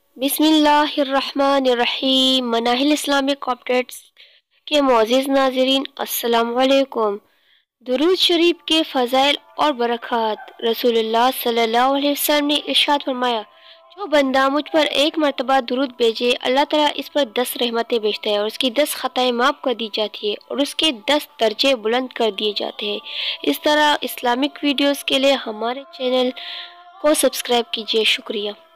बिस्मिल्लाहिर्रहमानिर्रहीम। Manahil Islamic updates के मोअज़्ज़िज़ नाज़रीन, अस्सलाम वालेकुम। दुरूद शरीफ के फ़ज़ाइल और बरक़ात। रसूलुल्लाह सल्लल्लाहु अलैहि वसल्लम ने इरशाद फरमाया, जो बंदा मुझ पर एक मरतबा दुरूद भेजे, अल्लाह ताला इस पर 10 रहमतें भेजता है और उसकी 10 ख़ताएँ माफ़ कर दी जाती है और उसके 10 दर्जे बुलंद कर दिए जाते हैं। इस तरह इस्लामिक वीडियोज़ के लिए हमारे चैनल को सब्सक्राइब कीजिए। शुक्रिया।